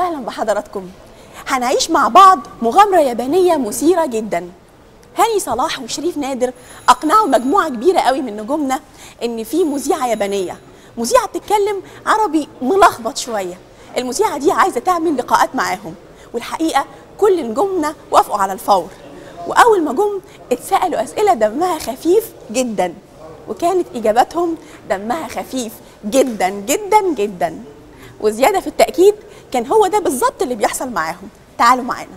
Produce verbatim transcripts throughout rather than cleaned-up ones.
وسهلا بحضراتكم. هنعيش مع بعض مغامرة يابانية مثيرة جدا. هاني صلاح وشريف نادر أقنعوا مجموعة كبيرة قوي من نجومنا إن في مذيعة يابانية، مذيعة بتتكلم عربي ملخبط شوية. المذيعة دي عايزة تعمل لقاءات معاهم، والحقيقة كل نجومنا وافقوا على الفور. وأول ما جم اتسألوا أسئلة دمها خفيف جدا، وكانت إجاباتهم دمها خفيف جدا جدا جدا. وزيادة في التأكيد كان هو ده بالظبط اللي بيحصل معاهم. تعالوا معانا.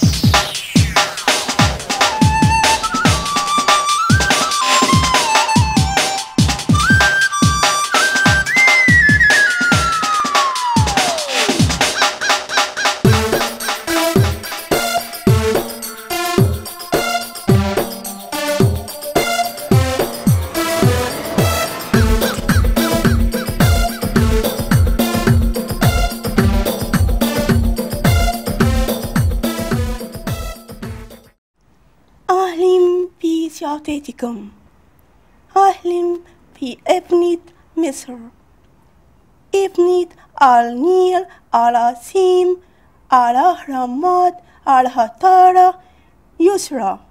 أهلا بسيادتكم، أهلا بابنة مصر، ابنة النيل العظيم الأهرامات الحضارة يسرى.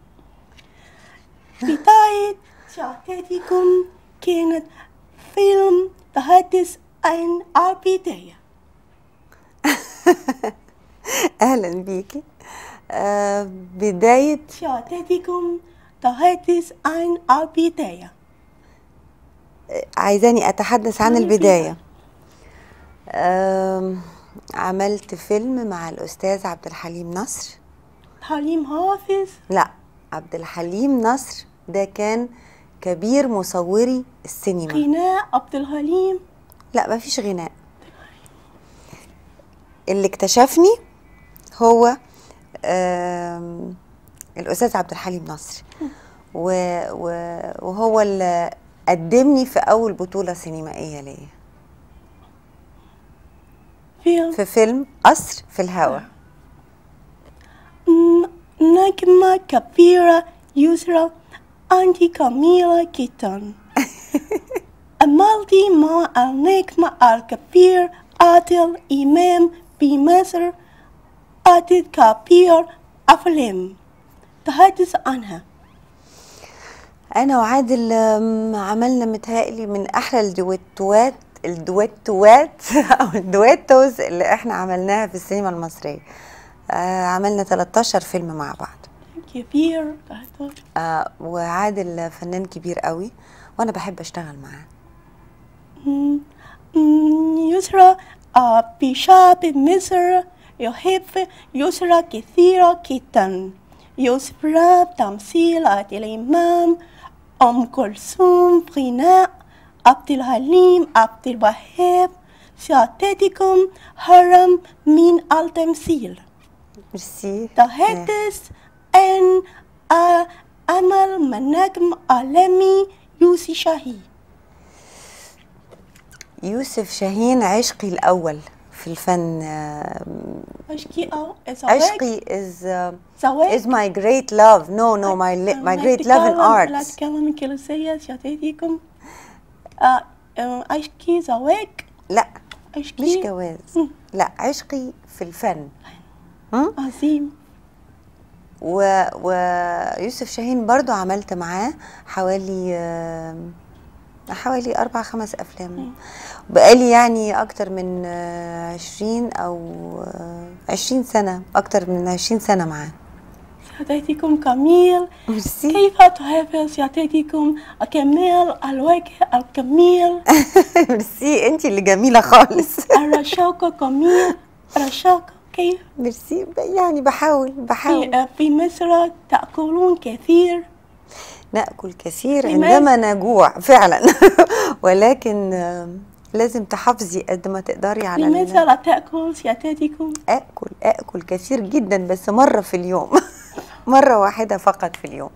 بداية سيادتكم كانت فيلم تحدث عن البداية. أهلا بيكي. آه بداية سيادتكم تحدث عن البداية. عايزاني أتحدث عن البداية. آه عملت فيلم مع الأستاذ عبد الحليم نصر. حليم حافظ؟ لا، عبد الحليم نصر ده كان كبير مصوري السينما. غناء عبد الحليم؟ لا، مفيش غناء. اللي اكتشفني هو الأستاذ عبد الحليم نصر، وهو اللي قدمني في أول بطولة سينمائية ليا فيلم في فيلم قصر في الهوا. نجمة كبيرة يسرى، أنت جميلة جدا. عملتي مع النجم الكبير عادل إمام بمصر عدد كبير أفلام، تحدث عنها. أنا وعادل عملنا متهيألي من أحلى الدويتوات الدويتوات أو الدويتوز اللي إحنا عملناها في السينما المصرية. آه عملنا تلتاشر فيلم مع بعض. كبير. آه وعادل فنان كبير قوي، وأنا بحب أشتغل معاه. يسرى بشعب مصر يحب يسرى كثيرا جدا. يسرى تمثيل عادل إمام، أم كلثوم، غناء عبد الحليم، عبد الوهاب. سيادتكم هرم من التمثيل. ميرسي. تحدث عن عمل من نجم عالمي يوسف شاهين. يوسف شاهين عشقي الأول في الفن. عشقي أو عشقي is زواج is my great love. No no my my great love in art. لا تتكلم إنجليزية سيادتكم. عشقي زواج؟ لا، عشقي مش جواز. لا، عشقي في الفن. عظيم. و ويوسف شاهين برضو عملت معاه حوالي حوالي أربع خمس أفلام. بقالي يعني أكتر من عشرين أو عشرين سنة، أكتر من عشرين سنة معاه. سيادتكم جميل. ميرسي. كيف تحب سيادتكم جمال الوجه الجميل؟ ميرسي، أنت اللي جميلة خالص. الرشاقة جميل. رشاقة كيف؟ ميرسي، يعني بحاول بحاول. في, في مصر تأكلون كثير؟ نأكل كثير عندما نجوع فعلا. ولكن لازم تحافظي قد ما تقدري على. لماذا لا تأكل سيادتكم؟ أكل أكل كثير جدا، بس مرة في اليوم. مرة واحدة فقط في اليوم.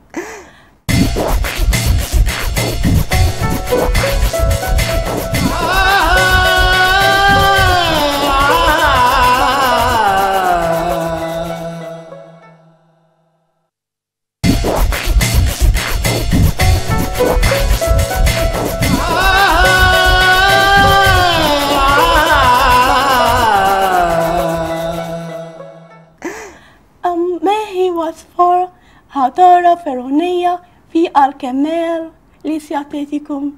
حضارة فرعونية في الكمال لسيادتكم؟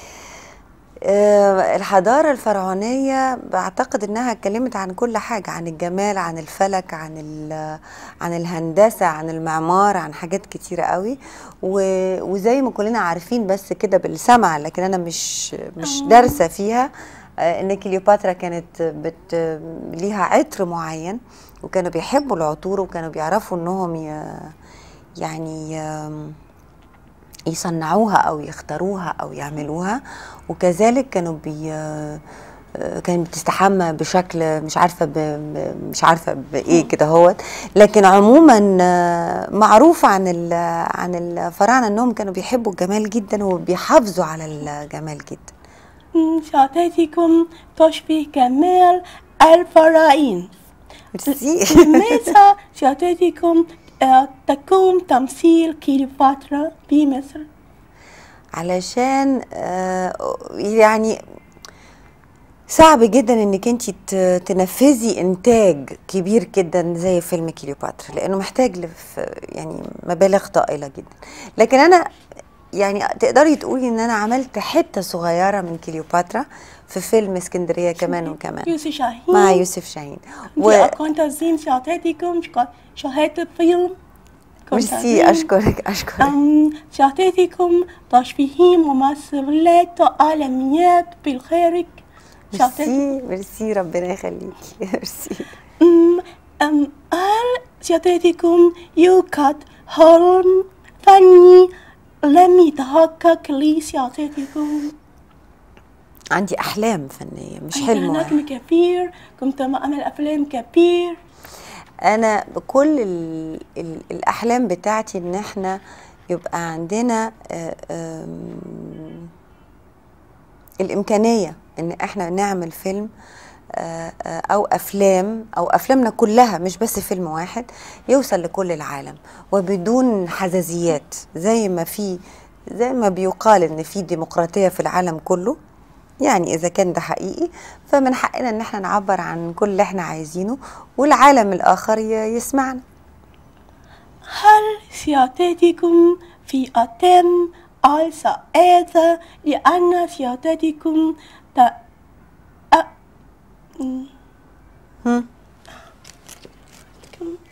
آه، الحضارة الفرعونية بعتقد انها اتكلمت عن كل حاجة، عن الجمال، عن الفلك، عن ال- عن الهندسة، عن المعمار، عن حاجات كتيرة قوي. و- وزي ما كلنا عارفين بس كده بالسمع، لكن انا مش مش دارسة فيها، آه، ان كليوباترا كانت بت ليها عطر معين، وكانوا بيحبوا العطور، وكانوا بيعرفوا انهم ي- يعني آم، يصنعوها او يختاروها او يعملوها. وكذلك كانوا بي كانت بتستحمى بشكل مش عارفه ب... ب- مش عارفه بايه كده هوت. لكن عموما آه، معروف عن ال... عن الفراعنه انهم كانوا بيحبوا الجمال جدا وبيحافظوا على الجمال جدا. مم، سيادتكم تشبه جمال الفراعنة. ميرسي. لماذا سيادتكم آه، تكون تمثيل كليوباترا في مصر؟ علشان آه، يعني صعب جدا انك انت تنفذي انتاج كبير جدا زي فيلم كليوباترا، لانه محتاج لف يعني مبالغ طائله جدا. لكن انا يعني تقدري تقولي ان انا عملت حته صغيره من كليوباترا في فيلم اسكندريه كمان وكمان يوسف شاهين مع يوسف شاهين. و... كنت أزين سيادتكم شاهدت فيلم. ميرسي، اشكرك اشكرك. أم سيادتكم تشبهين ممثلات عالميات بالخارج. ميرسي ميرسي، ربنا يخليكي. ميرسي. أم أم هل سيادتكم يوجد حلم فني لم يتحقق لسيادتكم؟ عندي احلام فنيه مش عندي حلم نجم واحد. كبير، كنت أعمل أفلام كبير. انا بكل ال ال الاحلام بتاعتي ان احنا يبقى عندنا آه، آم، الامكانيه ان احنا نعمل فيلم آه، آه، او افلام او افلامنا كلها، مش بس فيلم واحد، يوصل لكل العالم وبدون حزازيات، زي ما في زي ما بيقال ان في ديمقراطيه في العالم كله. يعني إذا كان ده حقيقي فمن حقنا إن احنا نعبر عن كل اللي احنا عايزينه، والعالم الآخر ي- يسمعنا. هل سيادتكم في أتم السعادة لأن سيادتكم ت... أ... م- هم؟ كم-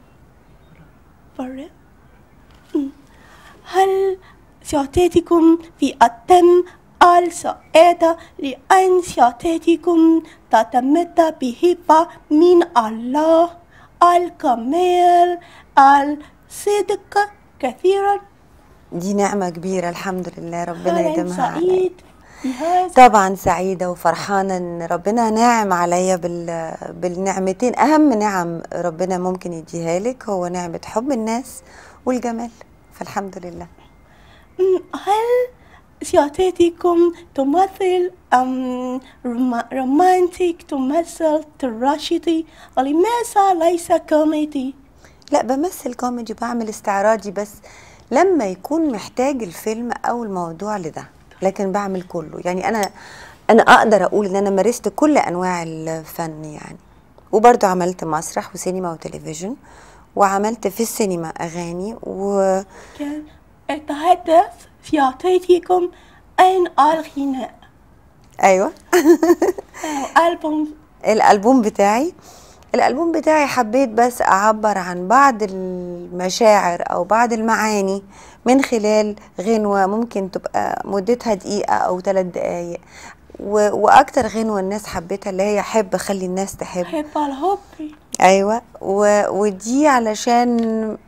فرق؟ م. هل سيادتكم في أتم السعادة لأن سيادتكم تعتمد بهبة من الله، الكمال، الصدق كثيرا؟ دي نعمة كبيرة الحمد لله، ربنا هل أنت يديمها عليا. سعيد بهذا؟ طبعا سعيدة وفرحانة ان ربنا ناعم عليا بال... بالنعمتين. اهم نعم ربنا ممكن يديها لك هو نعمة حب الناس والجمال، فالحمد لله. م، هل سيادتكم تمثل أم روما- رومانتيك، تمثل تراجيدي، ولماذا ليس كوميدي؟ لا، بمثل كوميدي، بعمل استعراضي بس لما يكون محتاج الفيلم او الموضوع لده، لكن بعمل كله. يعني انا انا اقدر اقول ان انا مارست كل انواع الفن يعني. وبرضو عملت مسرح وسينما وتلفزيون، وعملت في السينما اغاني و كان أتحدث سيادتكم عن الغناء. ايوه. أو ألبوم. الالبوم بتاعي الالبوم بتاعي حبيت بس اعبر عن بعض المشاعر او بعض المعاني من خلال غنوة ممكن تبقى مدتها دقيقة او ثلاث دقايق، و... واكتر غنوة الناس حبيتها اللي هي حب خلي الناس تحب. حب الحب. ايوه، و... ودي علشان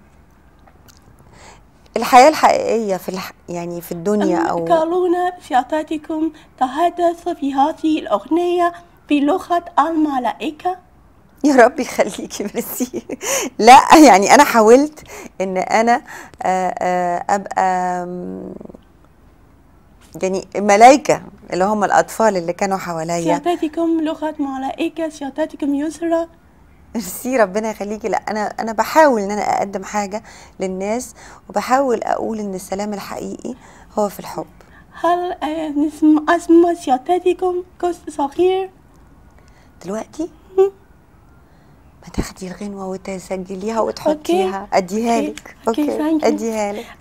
الحياة الحقيقية في الح... يعني في الدنيا. او قالون سيادتكم تحدث في هذه الأغنية بلغة الملائكة. يا رب يخليكي، ميرسي. لا يعني انا حاولت ان انا آه، آه، ابقى آم، يعني ملايكه اللي هم الاطفال اللي كانوا حواليا. سيادتكم لغة ملائكة، سيادتكم يسرى. ميرسي، ربنا يخليكي. لا انا انا بحاول ان انا اقدم حاجه للناس، وبحاول اقول ان السلام الحقيقي هو في الحب. هل آه، نسمع اسم سيادتكم جزء صغير؟ دلوقتي ما تاخدي الغنوه وتسجليها وتحطيها. اديها لك. اوكي اوكي اديها لك.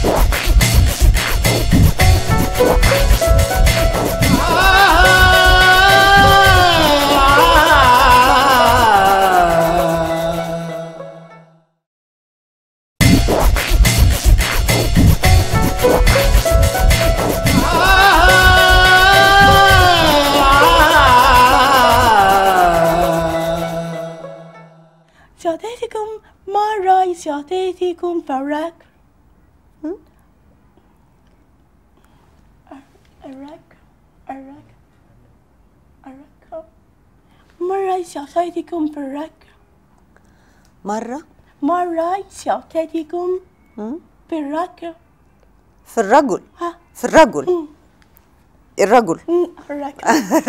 شاطيتكم مرة شاطيتكم فرق أرك أرك أرك مرة شاطيتكم فرق مره مرة شاطيتكم فرق في الرجل. ها في الرجل. الرجل. الرك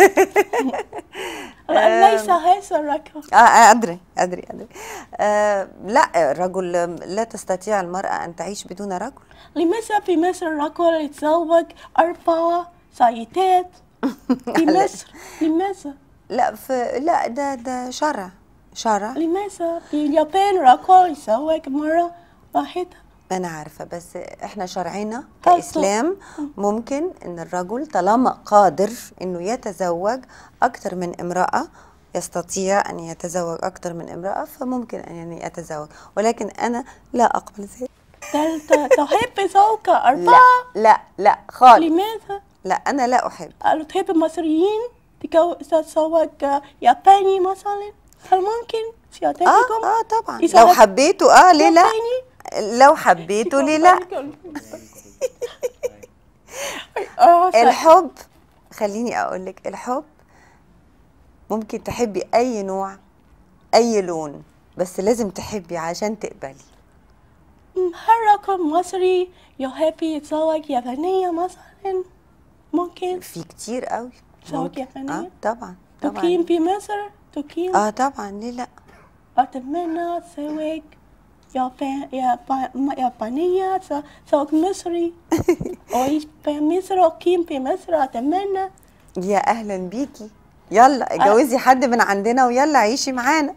ليس هذا الركب. اه ادري ادري ادري. آه لا، الرجل لا تستطيع المرأة ان تعيش بدون رجل. لماذا في مصر الرجل يتزوج اربع سيدات في مصر؟ لماذا؟ لا في لا ده ده شرع شرع. لماذا في اليابان الرجل يتزوج مرة واحدة؟ أنا عارفة، بس إحنا شرعنا كإسلام ممكن إن الرجل طالما قادر إنه يتزوج أكثر من امرأة، يستطيع أن يتزوج أكثر من امرأة، فممكن أن يتزوج، ولكن أنا لا أقبل ذلك. تحب زوجة أربعة؟ لا لا لا خالص. لماذا؟ لا أنا لا أحب. تحب المصريين تتزوج ياباني مثلا؟ هل ممكن سيادتكم؟ آه آه طبعا لو حبيته. آه ليه لا؟ لو حبيته ليه لا؟ الحب، خليني اقول لك، الحب ممكن تحبي اي نوع اي لون، بس لازم تحبي عشان تقبلي. هل رجل مصري يحب يتزوج يابانية مثلا؟ ممكن في كتير قوي زوج يابانية. اه طبعا طبعا. تقيم في مصر؟ تقيم؟ اه طبعا ليه لا؟ أتمنى زواج يابان يابانية زوج مصري. أعيش في مصر، أقيم في مصر. أتمنى. يا أهلا بيكي، يلا اتجوزي حد من عندنا ويلا عيشي معانا.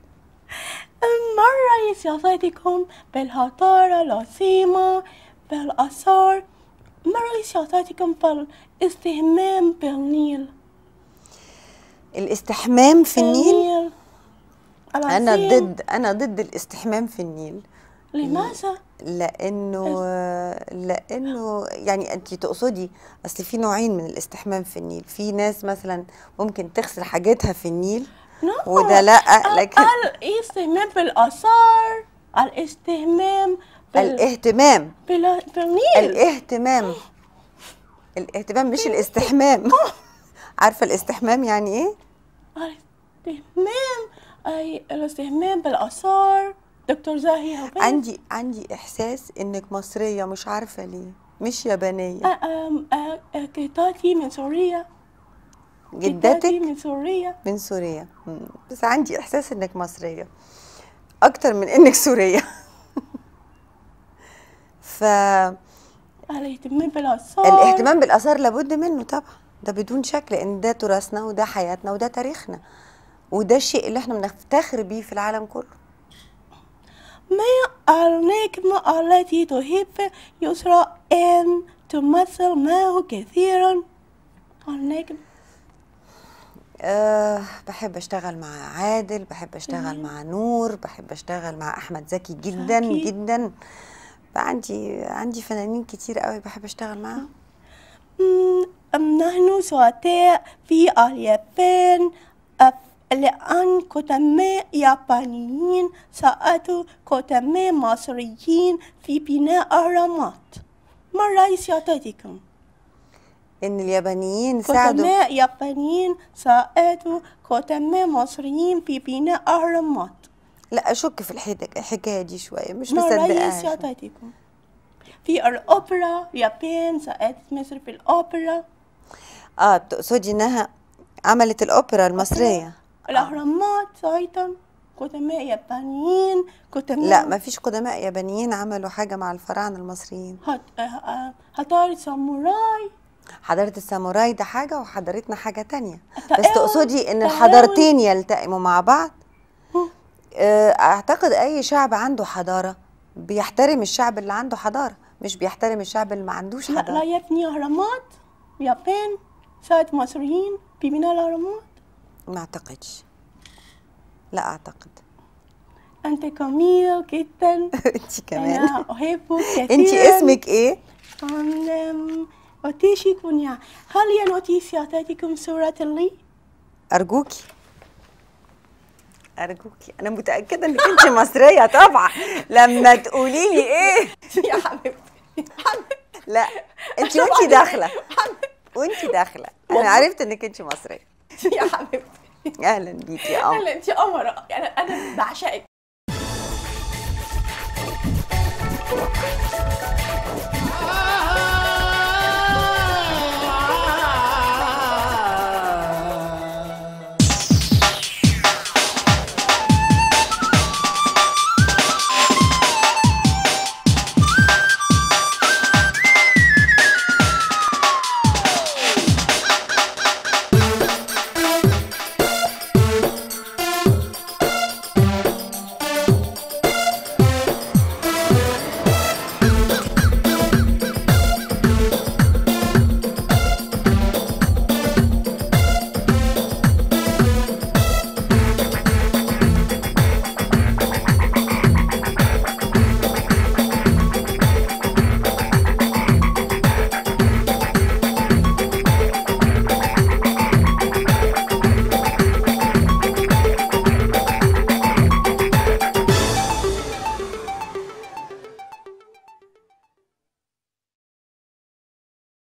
مرة سياستكم بالحضارة العظيمة بالآثار، مرة سياستكم بالاستحمام بالنيل. الاستحمام في النيل؟ النيل أنا ضد أنا ضد الاستحمام في النيل. لماذا؟ لأنه لأنه يعني أنت تقصدي، أصل في نوعين من الاستحمام في النيل، في ناس مثلا ممكن تغسل حاجتها في النيل no. وده لا، لكن الاستحمام بالآثار، الاستحمام بال... الاهتمام بال... بالنيل. الاهتمام الاهتمام مش الاستحمام. عارفة الاستحمام يعني ايه؟ الاستحمام أي الاستحمام بالآثار. دكتور زاهي هوبان، عندي عندي إحساس إنك مصرية، مش عارفة ليه، مش يابانية. جدتي من سوريا. جدتك من سوريا. من سوريا. بس عندي إحساس إنك مصرية أكتر من إنك سورية. ف الاهتمام بالآثار، الاهتمام بالآثار لابد منه طبعا، ده بدون شك، لأن ده تراثنا وده حياتنا وده تاريخنا، وده الشيء اللي احنا بنفتخر بيه في العالم كله. ما النجمة التي تحب يسرى أن تمثل معه كثيرا؟ النجم. أه بحب اشتغل مع عادل، بحب اشتغل مع نور، بحب اشتغل مع احمد زكي جدا زكي. جدا. عندي عندي فنانين كتير قوي بحب اشتغل معاهم. نحن سعداء في اليابان لأن قدماء يابانيين ساعدوا قدماء مصريين في بناء أهرامات. ما رأي سيادتكم؟ إن اليابانيين ساعدوا قدماء يابانيين ساعدوا قدماء مصريين في بناء أهرامات. لا أشك في الحكاية دي شوية، مش مصدقاها. ما رأي سيادتكم؟ في الأوبرا، اليابان ساعدت مصر في الأوبرا. آه بتقصدي إنها عملت الأوبرا المصرية؟ الأهرامات أيضا قدماء يابانيين. قدماء لا ما فيش قدماء يابانيين عملوا حاجة مع الفراعنة المصريين. حضارة ساموراي. حضارة الساموراي ده حاجة وحضارتنا حاجة تانية، بس تقصدي إن الحضارتين يلتئموا مع بعض؟ آه، اعتقد اي شعب عنده حضاره بيحترم الشعب اللي عنده حضاره، مش بيحترم الشعب اللي ما عندوش لا, حضاره. لا يبني أهرامات اليابان ساعة مصريين بيبنوا الأهرامات. ما اعتقدش، لا اعتقد. أنت جميل جدا. انت كمان. أنا أحبك كثيرا. انت اسمك ايه؟ أم أتيشكم. هل يا نوتيسيا تعطيكم صورة لي؟ ارجوكي ارجوكي، انا متاكده انك انت مصريه طبعا لما تقولي لي ايه. يا حبيبتي لا انت وانت داخله وانت داخله انا عرفت انك انت مصريه. يا حبيبتي اهلا بيكي يا قمر. أهلا، أنت قمر. يعني أنا بعشقك.